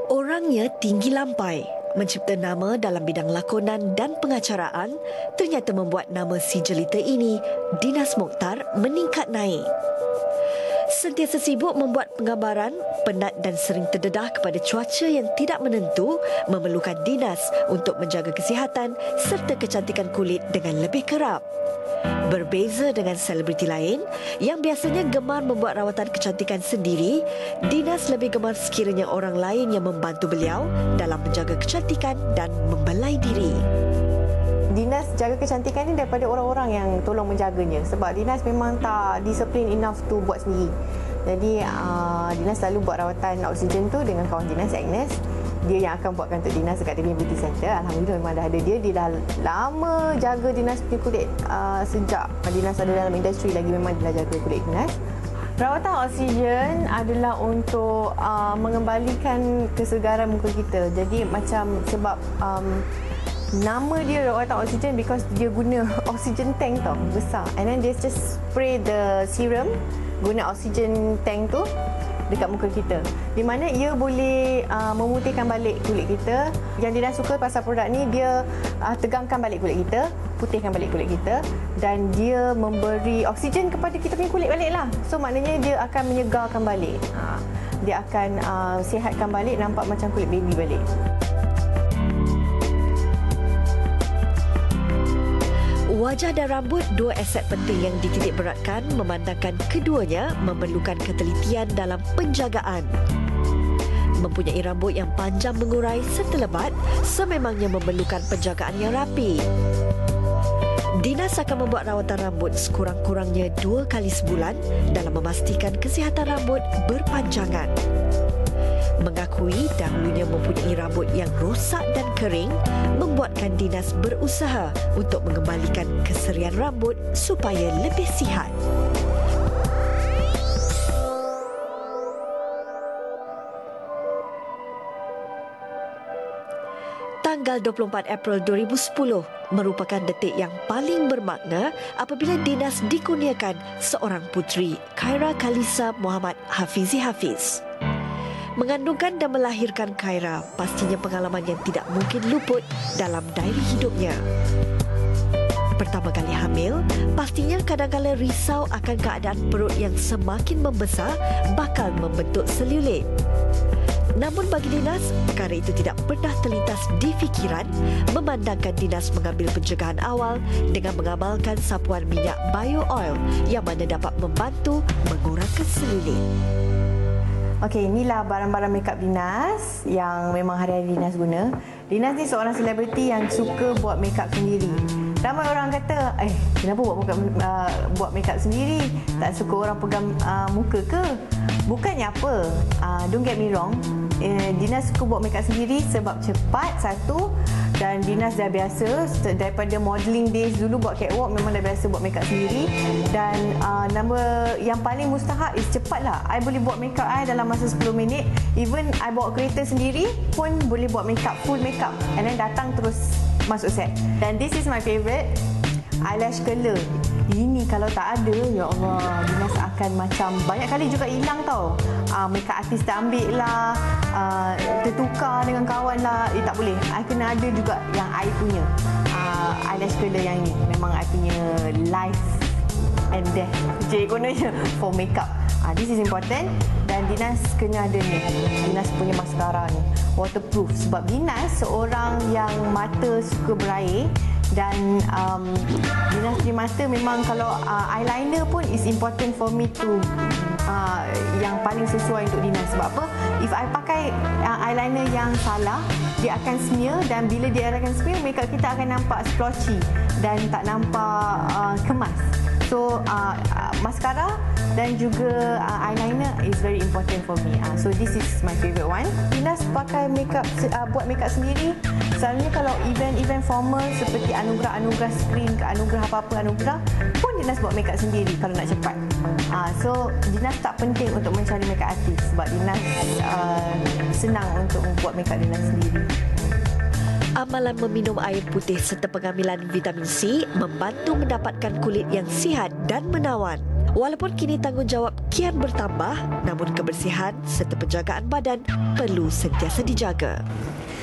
Orangnya tinggi lampai, mencipta nama dalam bidang lakonan dan pengacaraan ternyata membuat nama si jelita ini, Dinas Mokhtar, meningkat naik. Sentiasa sibuk membuat penggambaran, penat dan sering terdedah kepada cuaca yang tidak menentu memerlukan Dinas untuk menjaga kesihatan serta kecantikan kulit dengan lebih kerap. Berbeza dengan selebriti lain yang biasanya gemar membuat rawatan kecantikan sendiri, Dinas lebih gemar sekiranya orang lain yang membantu beliau dalam menjaga kecantikan dan membelai diri. Dinas jaga kecantikan ni daripada orang-orang yang tolong menjaganya, sebab Dinas memang tak disiplin enough to buat sendiri. Jadi Dinas selalu buat rawatan oksigen tu dengan kawan Dinas, Agnes. Dia yang akan buatkan untuk Dinas dekat Delian Beauty Center. Alhamdulillah memang dah ada dia. Dia dah lama jaga Dinas punya kulit. Sejak Dinas ada dalam industri lagi, memang dia dah jaga kulit Dinas. Rawatan oksigen adalah untuk mengembalikan kesegaran muka kita. Jadi macam sebab nama dia rawatan oksigen because dia guna oksigen tank tau, besar. And then dia just spray the serum, guna oksigen tank tu dekat muka kita, di mana ia boleh memutihkan balik kulit kita. Yang dia dah suka pasal produk ni, dia tegangkan balik kulit kita, putihkan balik kulit kita, dan dia memberi oksigen kepada kita punya kulit balik lah. So maknanya dia akan menyegarkan balik, dia akan sihatkan balik, nampak macam kulit baby balik. Wajah dan rambut, dua aset penting yang dititik beratkan, memandangkan keduanya memerlukan ketelitian dalam penjagaan. Mempunyai rambut yang panjang mengurai serta lebat sememangnya memerlukan penjagaan yang rapi. Dinas akan membuat rawatan rambut sekurang-kurangnya 2 kali sebulan dalam memastikan kesihatan rambut berpanjangan. Mengakui dahulunya mempunyai rambut yang rosak dan kering membuatkan Dinas berusaha untuk mengembalikan keserian rambut supaya lebih sihat. Tanggal 24 April 2010 merupakan detik yang paling bermakna apabila Dinas dikurniakan seorang puteri, Khaira Khalisa Muhammad Hafizi Hafiz. Mengandungkan dan melahirkan Khaira pastinya pengalaman yang tidak mungkin luput dalam diary hidupnya. Pertama kali hamil, pastinya kadang-kala risau akan keadaan perut yang semakin membesar bakal membentuk selulit. Namun bagi Dinas, perkara itu tidak pernah terlintas di fikiran memandangkan Dinas mengambil pencegahan awal dengan mengamalkan sapuan minyak bio oil yang mana dapat membantu mengurangkan selulit. Okey, inilah barang-barang makeup Dinas yang memang hari-hari Dinas guna. Dinas ni seorang selebriti yang suka buat makeup sendiri. Ramai orang kata, kenapa buat makeup sendiri? Tak suka orang pegang muka ke? Bukannya apa. Don't get me wrong. Dinas suka buat makeup sendiri sebab cepat, satu. Dan Dinas dah biasa daripada modelling days dulu buat catwalk, memang dah biasa buat makeup sendiri. Dan number yang paling mustahak is cepat lah. I boleh buat makeup dalam masa 10 minit. Even I bawa kereta sendiri pun boleh buat makeup, full makeup. And then datang terus masuk set. Dan this is my favourite, eyelash curler. Ini kalau tak ada, ya Allah, Dinas akan macam banyak kali juga hilang tau. Makeup artis terambil lah, tertukar dengan kawan lah. Tak boleh, I kena ada juga yang I punya eyelash curler yang ni. Memang I punya life and death kononnya for makeup. This is important. Dan Dinas kena ada ni, Dinas punya mascara ni, waterproof. Sebab Dinas seorang yang mata suka berair. Dan Dinas punya mata memang kalau eyeliner pun is important for me to yang paling sesuai untuk Dinas. Sebab apa? If I pakai eyeliner yang salah, dia akan smear. Dan bila dia akan smear, makeup kita akan nampak splotchy dan tak nampak kemas. So mascara dan juga eyeliner is very important for me. So this is my favourite one. Dinas pakai makeup, buat makeup sendiri. Selalunya kalau event-event formal seperti anugerah screen ke anugerah apa-apa anugerah pun Dinas buat makeup sendiri kalau nak cepat. So Dinas tak penting untuk mencari makeup artis sebab Dinas senang untuk membuat makeup Dinas sendiri. Amalan meminum air putih serta pengambilan vitamin C membantu mendapatkan kulit yang sihat dan menawan. Walaupun kini tanggungjawab kian bertambah, namun kebersihan serta penjagaan badan perlu sentiasa dijaga.